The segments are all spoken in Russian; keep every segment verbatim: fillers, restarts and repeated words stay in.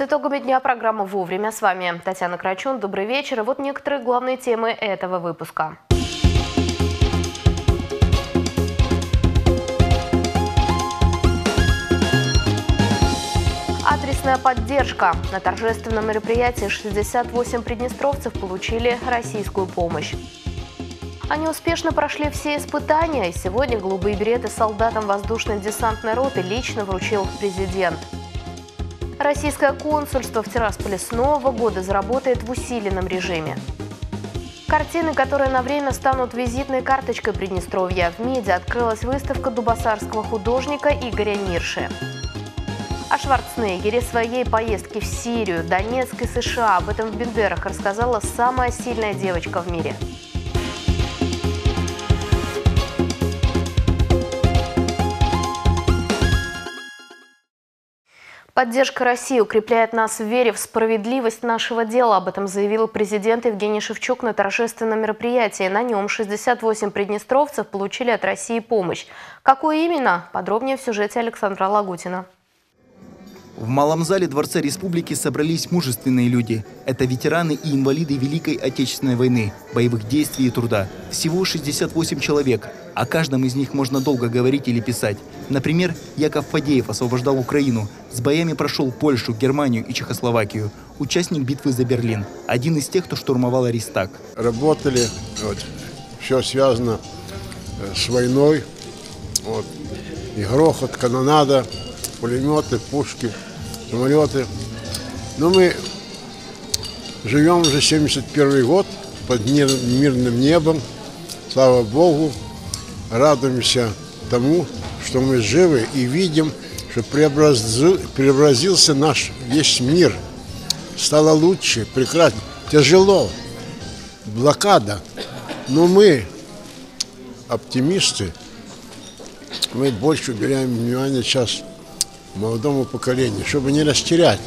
итогами дня программы «Вовремя». С вами Татьяна Крачун. Добрый вечер. И вот некоторые главные темы этого выпуска. Адресная поддержка. На торжественном мероприятии шестьдесят восемь приднестровцев получили российскую помощь. Они успешно прошли все испытания, и сегодня голубые береты солдатам воздушно-десантной роты лично вручил президент. Российское консульство в Тирасполе с Нового года заработает в усиленном режиме. Картины, которые на время станут визитной карточкой Приднестровья. В МИДе открылась выставка дубасарского художника Игоря Нирши. О Шварценеггере, своей поездке в Сирию, Донецк и США. Об этом в Бендерах рассказала самая сильная девочка в мире. Поддержка России укрепляет нас в вере в справедливость нашего дела. Об этом заявил президент Евгений Шевчук на торжественном мероприятии. На нем шестьдесят восемь приднестровцев получили от России помощь. Какую именно? Подробнее в сюжете Александра Лагутина. В Малом зале Дворца Республики собрались мужественные люди. Это ветераны и инвалиды Великой Отечественной войны, боевых действий и труда. Всего шестьдесят восемь человек. О каждом из них можно долго говорить или писать. Например, Яков Фадеев освобождал Украину. С боями прошел Польшу, Германию и Чехословакию. Участник битвы за Берлин. Один из тех, кто штурмовал Рейхстаг. Работали, вот, все связано с войной. Вот, и грохот, канонада, пулеметы, пушки, самолеты. Но мы живем уже семьдесят первый год под мирным небом. Слава Богу, радуемся тому, что мы живы и видим, что преобразил, преобразился наш весь мир. Стало лучше, прекрасно. Тяжело, блокада, но мы оптимисты. Мы больше уделяем внимание сейчас молодому поколению, чтобы не растерять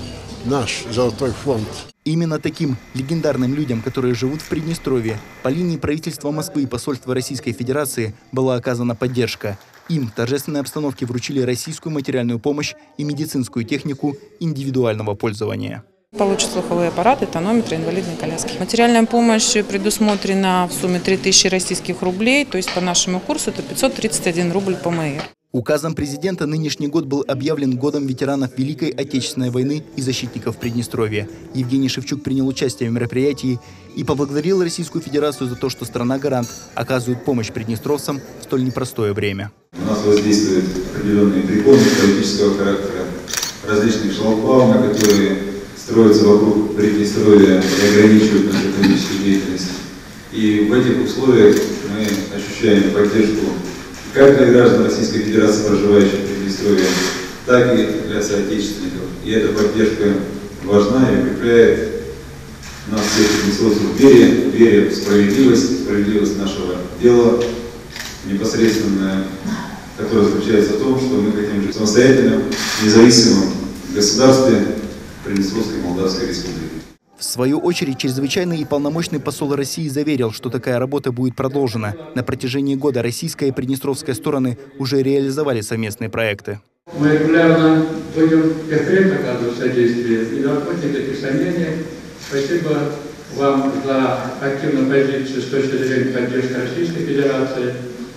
наш золотой фонд. Именно таким легендарным людям, которые живут в Приднестровье, по линии правительства Москвы и посольства Российской Федерации была оказана поддержка. Им в торжественной обстановке вручили российскую материальную помощь и медицинскую технику индивидуального пользования. Получат слуховые аппараты, тонометры, инвалидные коляски. Материальная помощь предусмотрена в сумме три тысячи российских рублей, то есть по нашему курсу это пятьсот тридцать один рубль по МЭИР. Указом президента нынешний год был объявлен годом ветеранов Великой Отечественной войны и защитников Приднестровья. Евгений Шевчук принял участие в мероприятии и поблагодарил Российскую Федерацию за то, что страна-гарант оказывает помощь приднестровцам в столь непростое время. У нас воздействуют определенные препоны политического характера, различные шлагбаумы, которые строятся вокруг Приднестровья и ограничивают нашу экономическую деятельность. И в этих условиях мы ощущаем поддержку как для граждан Российской Федерации, проживающих в Приднестровье, так и для соотечественников. И эта поддержка важна и укрепляет нас всех приднестровцев в вере, в вере в справедливость, справедливость нашего дела, непосредственно, которая заключается в том, что мы хотим жить в самостоятельном, независимом государстве Приднестровской Молдавской Республики. В свою очередь, чрезвычайный и полномочный посол России заверил, что такая работа будет продолжена. На протяжении года российская и приднестровская стороны уже реализовали совместные проекты. Мы регулярно будем впредь оказывать содействие и находить эти сомнения. Спасибо вам за активную позицию с точки зрения поддержки Российской Федерации.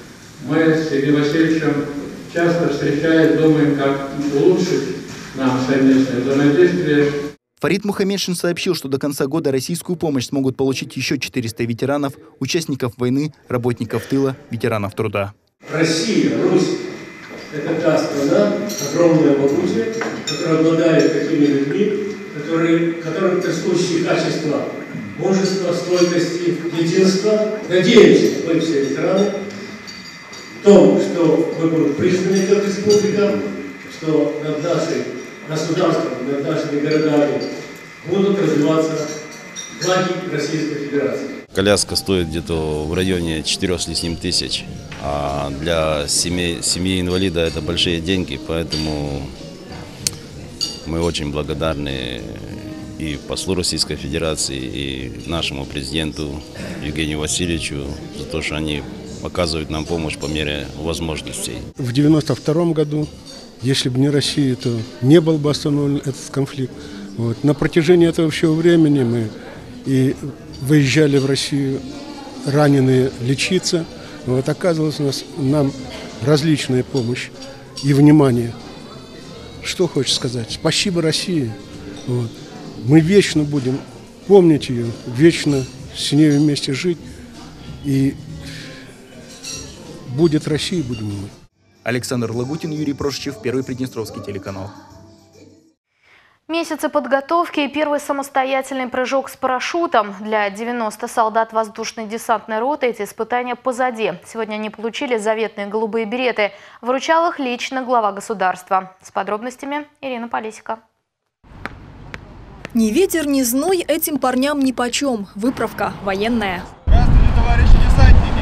Мы с Евгением Васильевичем часто встречаясь, думаем, как улучшить нам совместное взаимодействие. Фарид Мухаммедшин сообщил, что до конца года российскую помощь смогут получить еще четыреста ветеранов, участников войны, работников тыла, ветеранов труда. Россия, Русь – это та страна, огромная могучая, которая обладает такими людьми, которые, которым присущи качества мужества, стойкости, единства. Надеемся, мы все ветераны, в том, что мы будем признаны как республика, что над нашим государством, над нашими городами будут развиваться флаги Российской Федерации. Коляска стоит где-то в районе четырёх с лишним тысяч, а для семьи, семьи инвалида это большие деньги, поэтому мы очень благодарны и послу Российской Федерации, и нашему президенту Евгению Васильевичу за то, что они оказывают нам помощь по мере возможностей. В девяносто втором году, если бы не Россия, то не был бы остановлен этот конфликт. Вот. На протяжении этого всего времени мы и выезжали в Россию раненые лечиться. Вот, оказывалась у нас, нам различная помощь и внимание. Что хочешь сказать? Спасибо России. Вот. Мы вечно будем помнить ее, вечно с ней вместе жить. И будет Россия, будем мы. Александр Лагутин, Юрий Прошичев, Первый Приднестровский телеканал. Месяцы подготовки и первый самостоятельный прыжок с парашютом. Для девяноста солдат воздушной десантной роты эти испытания позади. Сегодня они получили заветные голубые береты. Вручал их лично глава государства. С подробностями Ирина Полесика. Ни ветер, ни зной этим парням нипочем. Выправка военная. Здравствуйте, товарищи десантники!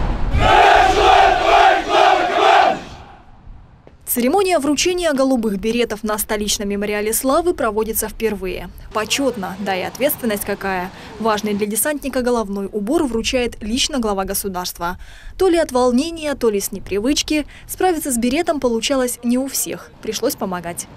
Церемония вручения голубых беретов на столичном мемориале славы проводится впервые. Почетно, да и ответственность какая. Важный для десантника головной убор вручает лично глава государства. То ли от волнения, то ли с непривычки. Справиться с беретом получалось не у всех. Пришлось помогать.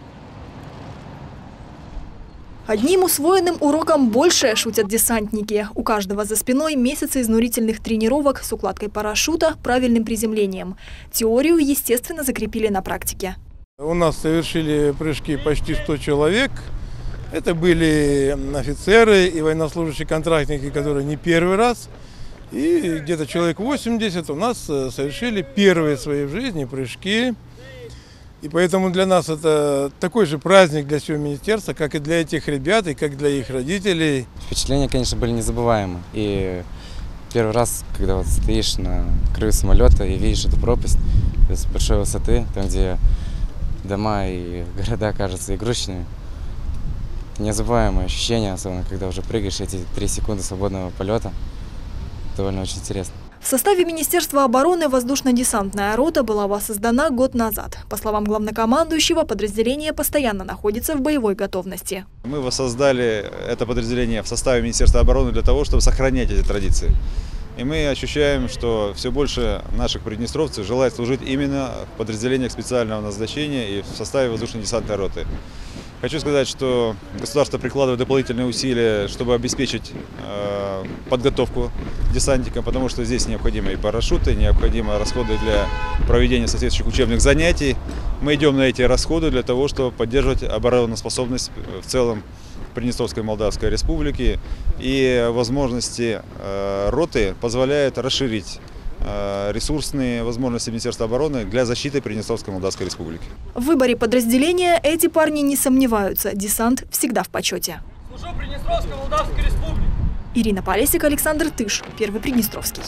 Одним усвоенным уроком больше, шутят десантники. У каждого за спиной месяцы изнурительных тренировок с укладкой парашюта, правильным приземлением. Теорию, естественно, закрепили на практике. У нас совершили прыжки почти сто человек. Это были офицеры и военнослужащие контрактники, которые не первый раз. И где-то человек восемьдесят у нас совершили первые свои в жизни прыжки. И поэтому для нас это такой же праздник для всего министерства, как и для этих ребят, и как для их родителей. Впечатления, конечно, были незабываемы. И первый раз, когда вот стоишь на краю самолета и видишь эту пропасть с большой высоты, там, где дома и города кажутся игрушечными, незабываемые ощущения, особенно когда уже прыгаешь эти три секунды свободного полета. Довольно очень интересно. В составе Министерства обороны воздушно-десантная рота была воссоздана год назад. По словам главнокомандующего, подразделение постоянно находится в боевой готовности. Мы воссоздали это подразделение в составе Министерства обороны для того, чтобы сохранять эти традиции. И мы ощущаем, что все больше наших приднестровцев желает служить именно в подразделениях специального назначения и в составе воздушно-десантной роты. Хочу сказать, что государство прикладывает дополнительные усилия, чтобы обеспечить э, подготовку десантникам, потому что здесь необходимы и парашюты, необходимы расходы для проведения соответствующих учебных занятий. Мы идем на эти расходы для того, чтобы поддерживать обороноспособность в целом Приднестровской Молдавской Республики. И возможности э, роты позволяют расширить ресурсные возможности Министерства обороны для защиты Приднестровской Молдавской Республики. В выборе подразделения эти парни не сомневаются. Десант всегда в почете. Служу Приднестровской Молдавской Республике. Ирина Полесик, Александр Тыш, Первый Приднестровский.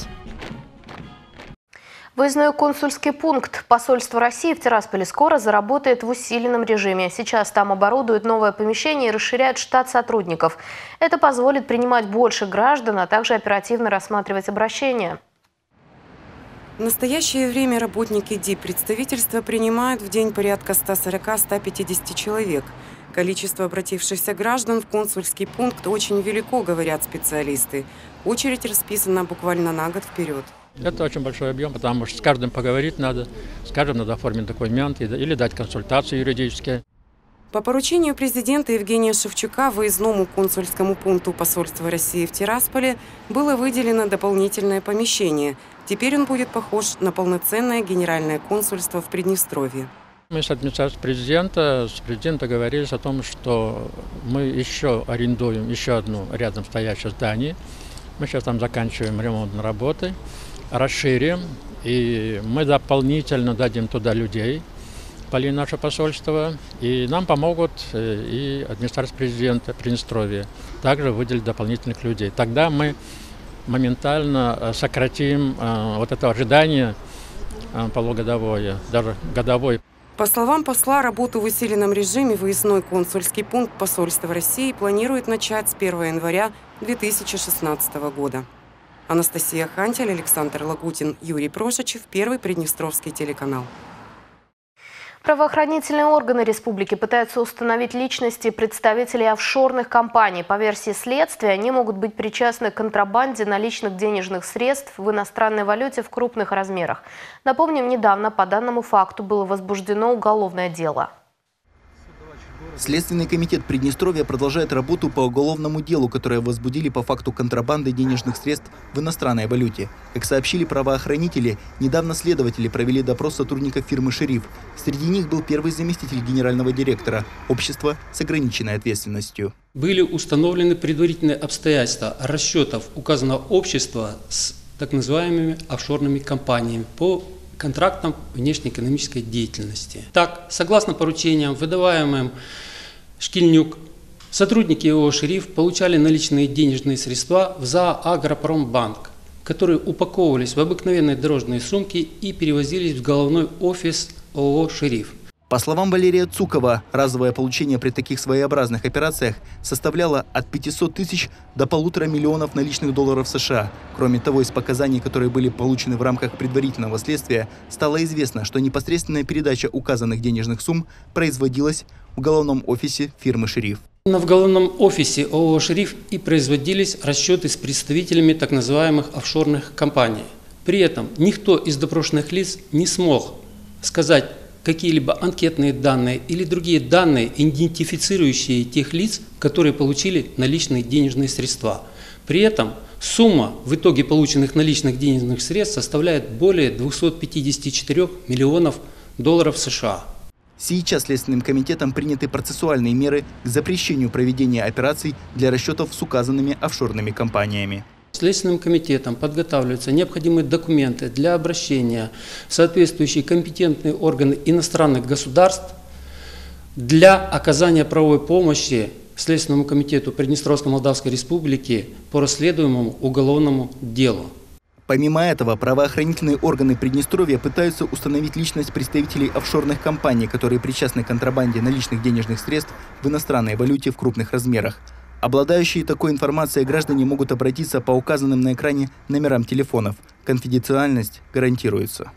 Выездной консульский пункт посольства России в Тирасполе скоро заработает в усиленном режиме. Сейчас там оборудуют новое помещение и расширяют штат сотрудников. Это позволит принимать больше граждан, а также оперативно рассматривать обращения. В настоящее время работники диппредставительства принимают в день порядка ста сорока — ста пятидесяти человек. Количество обратившихся граждан в консульский пункт очень велико, говорят специалисты. Очередь расписана буквально на год вперед. Это очень большой объем, потому что с каждым поговорить надо, с каждым надо оформить документы или дать консультации юридические. По поручению президента Евгения Шевчука выездному консульскому пункту посольства России в Тирасполе было выделено дополнительное помещение. Теперь он будет похож на полноценное генеральное консульство в Приднестровье. Мы с администрацией президента, с президентом договорились о том, что мы еще арендуем еще одно рядом стоящее здание. Мы сейчас там заканчиваем ремонтные работы, расширим, и мы дополнительно дадим туда людей, полили наше посольство, и нам помогут и администрация президента Приднестровья также выделить дополнительных людей. Тогда мы моментально сократим вот это ожидание полугодовое, даже годовое. По словам посла, работу в усиленном режиме выездной консульский пункт посольства России планирует начать с первого января две тысячи шестнадцатого года. Анастасия Хантель, Александр Лагутин, Юрий Прошичев, Первый Приднестровский телеканал. Правоохранительные органы республики пытаются установить личности представителей офшорных компаний. По версии следствия, они могут быть причастны к контрабанде наличных денежных средств в иностранной валюте в крупных размерах. Напомним, недавно по данному факту было возбуждено уголовное дело. Следственный комитет Приднестровья продолжает работу по уголовному делу, которое возбудили по факту контрабанды денежных средств в иностранной валюте. Как сообщили правоохранители, недавно следователи провели допрос сотрудников фирмы «Шериф». Среди них был первый заместитель генерального директора общества с ограниченной ответственностью. Были установлены предварительные обстоятельства расчетов указанного общества с так называемыми офшорными компаниями по контрактам внешнеэкономической деятельности. Так, согласно поручениям, выдаваемым Шкильнюк, сотрудники ООО «Шериф» получали наличные денежные средства в ЗАО «Агропромбанк», которые упаковывались в обыкновенные дорожные сумки и перевозились в головной офис ООО «Шериф». По словам Валерия Цукова, разовое получение при таких своеобразных операциях составляло от пятисот тысяч до полутора миллионов наличных долларов США. Кроме того, из показаний, которые были получены в рамках предварительного следствия, стало известно, что непосредственная передача указанных денежных сумм производилась в головном офисе фирмы «Шериф». В головном офисе ООО «Шериф» и производились расчеты с представителями так называемых офшорных компаний. При этом никто из допрошенных лиц не смог сказать какие-либо анкетные данные или другие данные, идентифицирующие тех лиц, которые получили наличные денежные средства. При этом сумма в итоге полученных наличных денежных средств составляет более двухсот пятидесяти четырёх миллионов долларов США. Сейчас Следственным комитетом приняты процессуальные меры к запрещению проведения операций для расчетов с указанными офшорными компаниями. Следственным комитетом подготавливаются необходимые документы для обращения в соответствующие компетентные органы иностранных государств для оказания правовой помощи Следственному комитету Приднестровской Молдавской Республики по расследуемому уголовному делу. Помимо этого, правоохранительные органы Приднестровья пытаются установить личность представителей офшорных компаний, которые причастны к контрабанде наличных денежных средств в иностранной валюте в крупных размерах. Обладающие такой информацией граждане могут обратиться по указанным на экране номерам телефонов. Конфиденциальность гарантируется.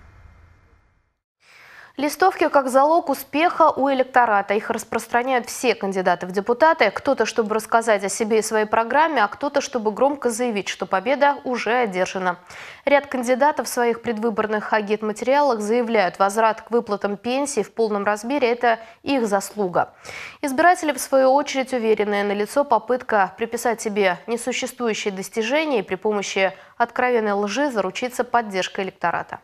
Листовки как залог успеха у электората. Их распространяют все кандидаты в депутаты. Кто-то, чтобы рассказать о себе и своей программе, а кто-то, чтобы громко заявить, что победа уже одержана. Ряд кандидатов в своих предвыборных агитматериалах заявляют, возврат к выплатам пенсий в полном размере – это их заслуга. Избиратели, в свою очередь, уверены, налицо попытка приписать себе несуществующие достижения и при помощи откровенной лжи заручиться поддержкой электората.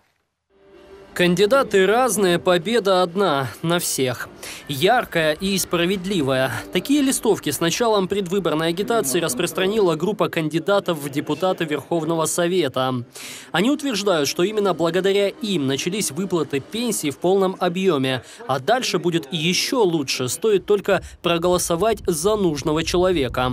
Кандидаты разные, победа одна на всех. Яркая и справедливая. Такие листовки с началом предвыборной агитации распространила группа кандидатов в депутаты Верховного Совета. Они утверждают, что именно благодаря им начались выплаты пенсий в полном объеме. А дальше будет еще лучше, стоит только проголосовать за нужного человека.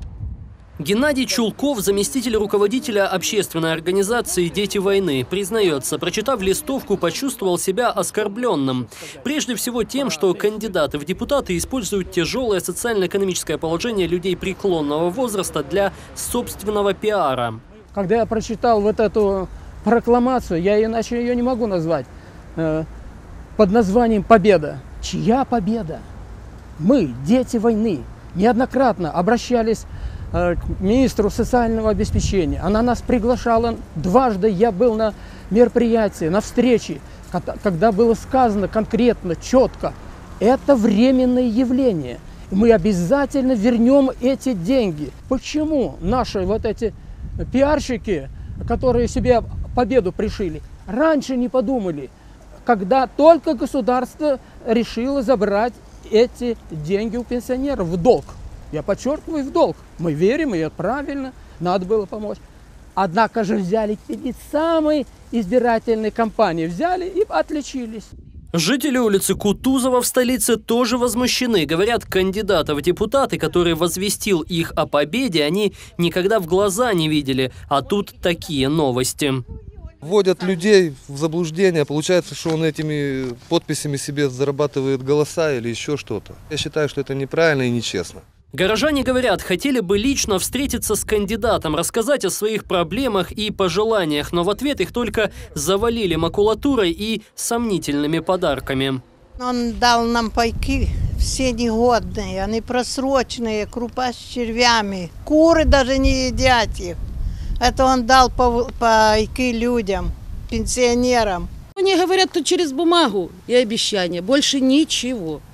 Геннадий Чулков, заместитель руководителя общественной организации «Дети войны», признается, прочитав листовку, почувствовал себя оскорбленным. Прежде всего тем, что кандидаты в депутаты используют тяжелое социально-экономическое положение людей преклонного возраста для собственного пиара. Когда я прочитал вот эту прокламацию, я иначе ее не могу назвать, э, под названием «Победа». Чья победа? Мы, дети войны, неоднократно обращались к министру социального обеспечения. Она нас приглашала дважды. Я был на мероприятии, на встрече, когда было сказано конкретно, четко, это временное явление. Мы обязательно вернем эти деньги. Почему наши вот эти пиарщики, которые себе победу пришили, раньше не подумали, когда только государство решило забрать эти деньги у пенсионеров в долг? Я подчеркиваю, в долг. Мы верим, и это правильно, надо было помочь. Однако же взяли перед самой избирательной кампанией, взяли и отличились. Жители улицы Кутузова в столице тоже возмущены. Говорят, кандидатов в депутаты, который возвестил их о победе, они никогда в глаза не видели. А тут такие новости. Вводят людей в заблуждение. Получается, что он этими подписями себе зарабатывает голоса или еще что-то. Я считаю, что это неправильно и нечестно. Горожане говорят, хотели бы лично встретиться с кандидатом, рассказать о своих проблемах и пожеланиях, но в ответ их только завалили макулатурой и сомнительными подарками. Он дал нам пайки, все негодные, они просроченные, крупа с червями. Куры даже не едят их. Это он дал пайки людям, пенсионерам. Они говорят, что через бумагу и обещания, больше ничего.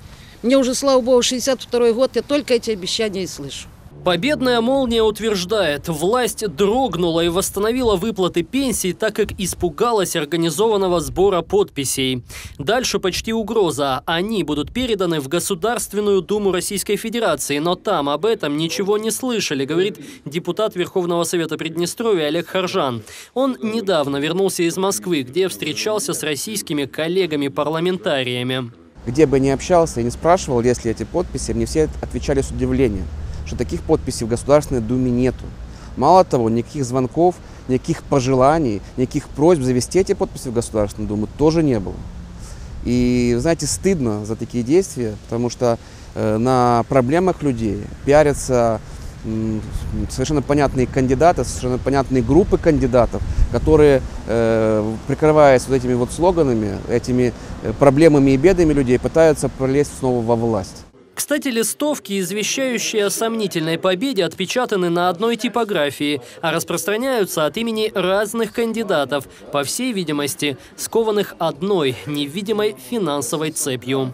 Мне уже, слава богу, шестьдесят второй год, я только эти обещания и слышу. Победная молния утверждает, власть дрогнула и восстановила выплаты пенсий, так как испугалась организованного сбора подписей. Дальше почти угроза. Они будут переданы в Государственную Думу Российской Федерации, но там об этом ничего не слышали, говорит депутат Верховного Совета Приднестровья Олег Харжан. Он недавно вернулся из Москвы, где встречался с российскими коллегами-парламентариями. Где бы ни общался и не спрашивал, есть ли эти подписи, мне все отвечали с удивлением, что таких подписей в Государственной Думе нету. Мало того, никаких звонков, никаких пожеланий, никаких просьб завести эти подписи в Государственную Думу тоже не было. И, знаете, стыдно за такие действия, потому что э, на проблемах людей пиарятся э, совершенно понятные кандидаты, совершенно понятные группы кандидатов, которые, э, прикрываясь вот этими вот слоганами, этими э, проблемами и бедами людей, пытаются пролезть снова во власть. Кстати, листовки, извещающие о сомнительной победе, отпечатаны на одной типографии, а распространяются от имени разных кандидатов, по всей видимости, скованных одной невидимой финансовой цепью.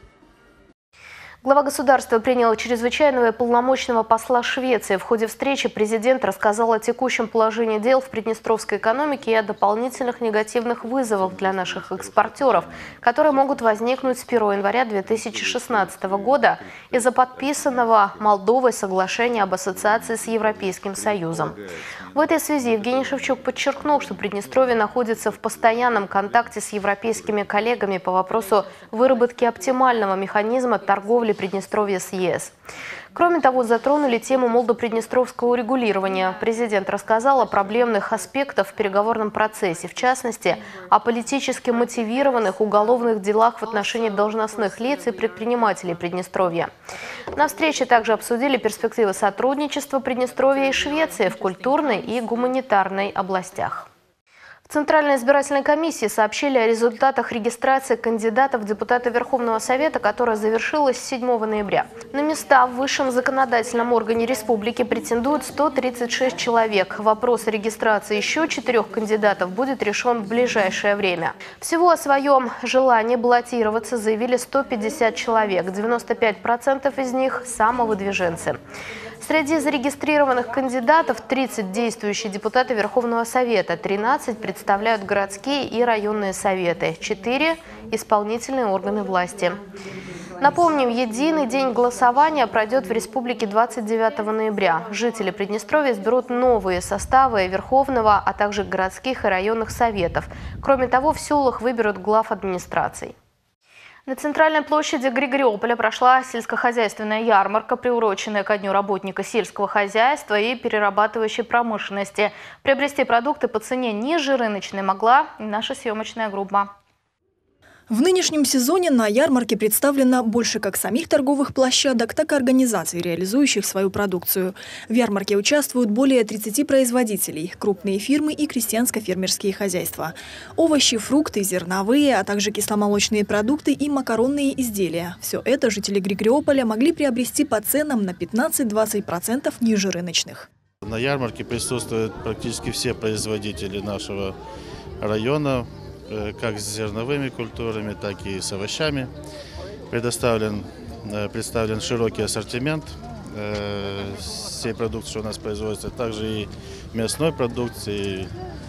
Глава государства принял чрезвычайного и полномочного посла Швеции. В ходе встречи президент рассказал о текущем положении дел в приднестровской экономике и о дополнительных негативных вызовах для наших экспортеров, которые могут возникнуть с первого января две тысячи шестнадцатого года из-за подписанного Молдовой соглашения об ассоциации с Европейским Союзом. В этой связи Евгений Шевчук подчеркнул, что Приднестровье находится в постоянном контакте с европейскими коллегами по вопросу выработки оптимального механизма торговли Приднестровья с ЕС. Кроме того, затронули тему молдо-приднестровского урегулирования. Президент рассказал о проблемных аспектах в переговорном процессе, в частности, о политически мотивированных уголовных делах в отношении должностных лиц и предпринимателей Приднестровья. На встрече также обсудили перспективы сотрудничества Приднестровья и Швеции в культурной и гуманитарной областях. В Центральной избирательной комиссии сообщили о результатах регистрации кандидатов в депутаты Верховного Совета, которая завершилась седьмого ноября. На места в высшем законодательном органе республики претендуют сто тридцать шесть человек. Вопрос о регистрации еще четырех кандидатов будет решен в ближайшее время. Всего о своем желании баллотироваться заявили сто пятьдесят человек. девяносто пять процентов из них – самовыдвиженцы. Среди зарегистрированных кандидатов тридцать действующие депутаты Верховного Совета, тринадцать представляют городские и районные советы, четыре – исполнительные органы власти. Напомним, единый день голосования пройдет в республике двадцать девятого ноября. Жители Приднестровья изберут новые составы Верховного, а также городских и районных советов. Кроме того, в селах выберут глав администраций. На центральной площади Григориополя прошла сельскохозяйственная ярмарка, приуроченная ко дню работника сельского хозяйства и перерабатывающей промышленности. Приобрести продукты по цене ниже рыночной могла и наша съемочная группа. В нынешнем сезоне на ярмарке представлено больше как самих торговых площадок, так и организаций, реализующих свою продукцию. В ярмарке участвуют более тридцати производителей, крупные фирмы и крестьянско-фермерские хозяйства. Овощи, фрукты, зерновые, а также кисломолочные продукты и макаронные изделия. Все это жители Григориополя могли приобрести по ценам на пятнадцать-двадцать процентов ниже рыночных. На ярмарке присутствуют практически все производители нашего района, как с зерновыми культурами, так и с овощами. Предоставлен, представлен широкий ассортимент всей продукции, что у нас производится, также и мясной продукции,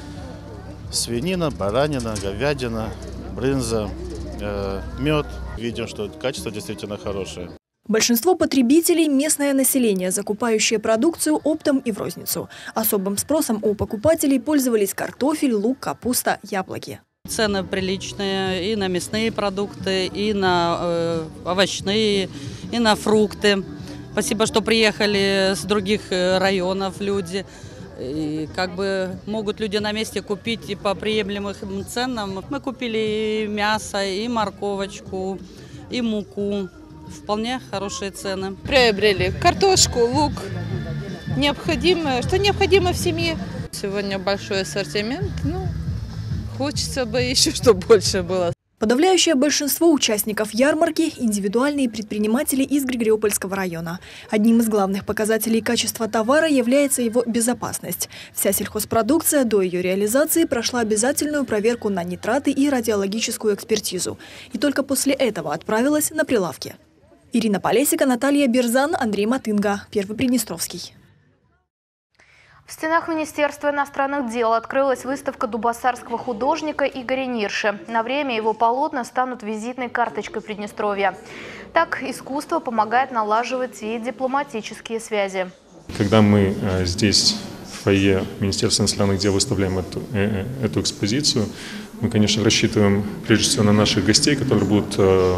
свинина, баранина, говядина, брынза, мед. Видим, что качество действительно хорошее. Большинство потребителей – местное население, закупающее продукцию оптом и в розницу. Особым спросом у покупателей пользовались картофель, лук, капуста, яблоки. Цены приличные и на мясные продукты, и на э, овощные, и на фрукты. Спасибо, что приехали с других районов люди. И как бы могут люди на месте купить и по приемлемым ценам. Мы купили и мясо, и морковочку, и муку. Вполне хорошие цены. Приобрели картошку, лук, необходимое, что необходимо в семье. Сегодня большой ассортимент, ну, хочется бы еще, чтобы больше было. Подавляющее большинство участников ярмарки – индивидуальные предприниматели из Григориопольского района. Одним из главных показателей качества товара является его безопасность. Вся сельхозпродукция до ее реализации прошла обязательную проверку на нитраты и радиологическую экспертизу. И только после этого отправилась на прилавки. Ирина Полесика, Наталья Берзан, Андрей Матынга. Первый Приднестровский. В стенах Министерства иностранных дел открылась выставка дубосарского художника Игоря Нирши. На время его полотна станут визитной карточкой Приднестровья. Так, искусство помогает налаживать и дипломатические связи. Когда мы здесь, в фойе Министерства иностранных дел, выставляем эту, эту экспозицию, мы, конечно, рассчитываем прежде всего на наших гостей, которые будут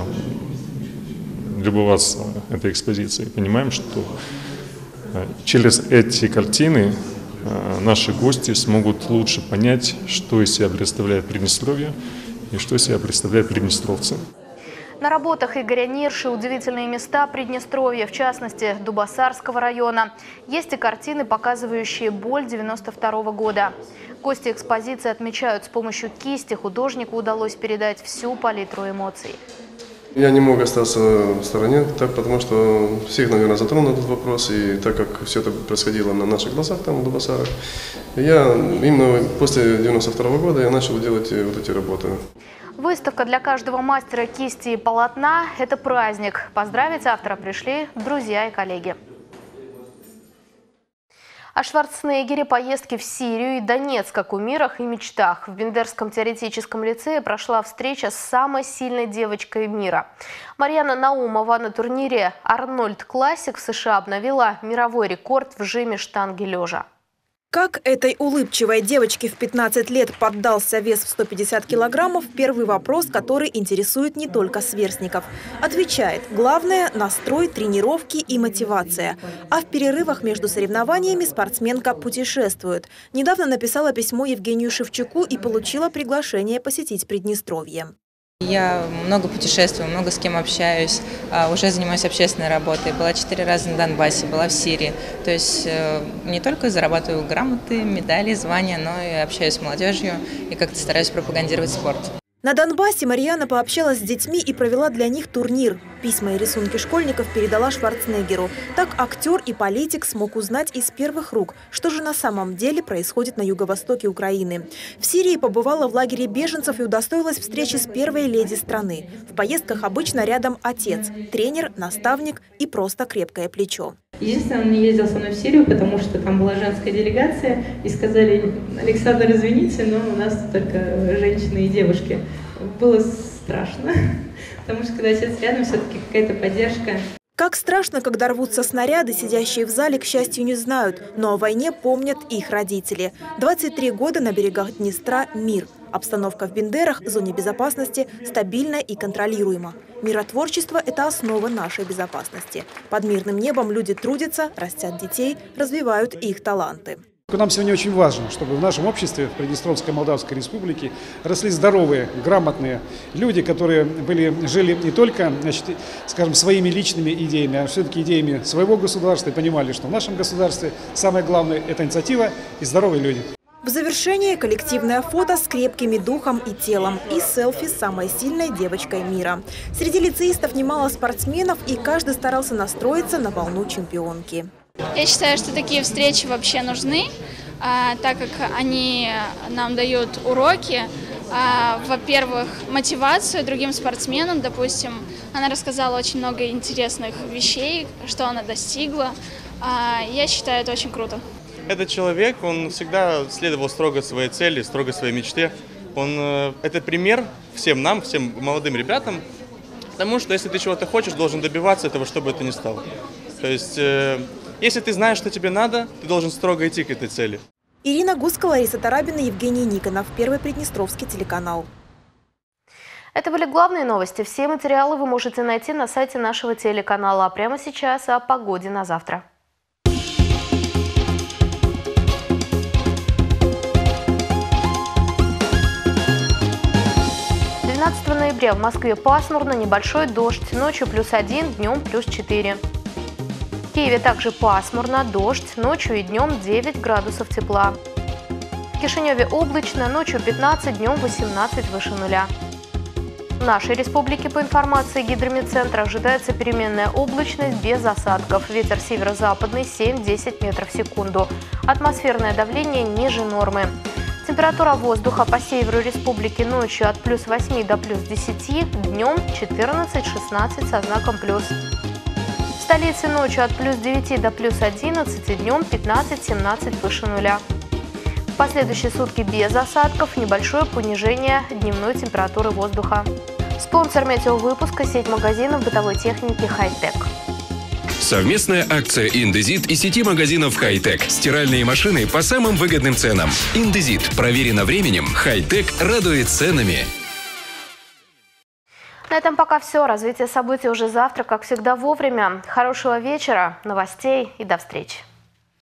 любоваться этой экспозицией. Понимаем, что через эти картины наши гости смогут лучше понять, что из себя представляет Приднестровье и что из себя представляют приднестровцы. На работах Игоря Нирши удивительные места Приднестровья, в частности, Дубосарского района. Есть и картины, показывающие боль девяносто второго года. Гости экспозиции отмечают, с помощью кисти художнику удалось передать всю палитру эмоций. Я не мог остаться в стороне, так, потому что всех, наверное, затронул этот вопрос, и так как все это происходило на наших глазах там, в Дубосарах, я именно после девяносто второго года я начал делать вот эти работы. Выставка для каждого мастера кисти и полотна – это праздник. Поздравить автора пришли друзья и коллеги. О Шварценеггере, поездке в Сирию и Донецк о кумирах и мечтах. В Бендерском теоретическом лицее прошла встреча с самой сильной девочкой мира. Марьяна Наумова на турнире «Арнольд Классик» в США обновила мировой рекорд в жиме штанги лежа. Как этой улыбчивой девочке в пятнадцать лет поддался вес в сто пятьдесят килограммов – первый вопрос, который интересует не только сверстников. Отвечает: главное – настрой, тренировки и мотивация. А в перерывах между соревнованиями спортсменка путешествует. Недавно написала письмо Евгению Шевчуку и получила приглашение посетить Приднестровье. Я много путешествую, много с кем общаюсь, уже занимаюсь общественной работой. Была четыре раза на Донбассе, была в Сирии. То есть не только зарабатываю грамоты, медали, звания, но и общаюсь с молодежью и как-то стараюсь пропагандировать спорт. На Донбассе Марьяна пообщалась с детьми и провела для них турнир. Письма и рисунки школьников передала Шварценеггеру. Так актер и политик смог узнать из первых рук, что же на самом деле происходит на юго-востоке Украины. В Сирии побывала в лагере беженцев и удостоилась встречи с первой леди страны. В поездках обычно рядом отец, тренер, наставник и просто крепкое плечо. Единственное, он не ездил со мной в Сирию, потому что там была женская делегация, и сказали: Александр, извините, но у нас только женщины и девушки. Было страшно, потому что когда отец рядом, все-таки какая-то поддержка. Как страшно, когда рвутся снаряды, сидящие в зале, к счастью, не знают, но о войне помнят их родители. двадцать три года на берегах Днестра – мир. Обстановка в Бендерах, зоне безопасности, стабильна и контролируема. Миротворчество – это основа нашей безопасности. Под мирным небом люди трудятся, растят детей, развивают их таланты. Нам сегодня очень важно, чтобы в нашем обществе, в Приднестровской Молдавской Республике, росли здоровые, грамотные люди, которые были, жили не только, значит, скажем, своими личными идеями, а все-таки идеями своего государства, и понимали, что в нашем государстве самое главное – это инициатива и здоровые люди. В завершение коллективное фото с крепкими духом и телом и селфи с самой сильной девочкой мира. Среди лицеистов немало спортсменов, и каждый старался настроиться на волну чемпионки. Я считаю, что такие встречи вообще нужны, так как они нам дают уроки. Во-первых, мотивацию другим спортсменам, допустим. Она рассказала очень много интересных вещей, что она достигла. Я считаю, это очень круто. Этот человек, он всегда следовал строго своей цели, строго своей мечте. Он, это пример всем нам, всем молодым ребятам, потому что если ты чего-то хочешь, должен добиваться этого, что бы это ни стало. То есть, если ты знаешь, что тебе надо, ты должен строго идти к этой цели. Ирина Гуска, Лариса Тарабина, Евгений Никонов. Первый Приднестровский телеканал. Это были главные новости. Все материалы вы можете найти на сайте нашего телеканала. А прямо сейчас о погоде на завтра. двенадцатого ноября в Москве пасмурно, небольшой дождь. Ночью плюс один, днем плюс четыре. В Киеве также пасмурно, дождь, ночью и днем девять градусов тепла. В Кишиневе облачно, ночью пятнадцать, днем восемнадцать выше нуля. В нашей республике, по информации Гидромедцентра, ожидается переменная облачность без осадков. Ветер северо-западный семь-десять метров в секунду. Атмосферное давление ниже нормы. Температура воздуха по северу республики ночью от плюс восьми до плюс десяти, днем четырнадцать-шестнадцать со знаком плюс. В столице ночью от плюс девяти до плюс одиннадцати, днем пятнадцать-семнадцать выше нуля. В последующие сутки без осадков, небольшое понижение дневной температуры воздуха. Спонсор метеовыпуска – сеть магазинов бытовой техники «Хай-Тек». Совместная акция «Индезит» и сети магазинов «Хай-Тек». Стиральные машины по самым выгодным ценам. «Индезит» проверено временем, «Хай-Тек» радует ценами. На этом пока все. Развитие событий уже завтра, как всегда, вовремя. Хорошего вечера, новостей и до встречи.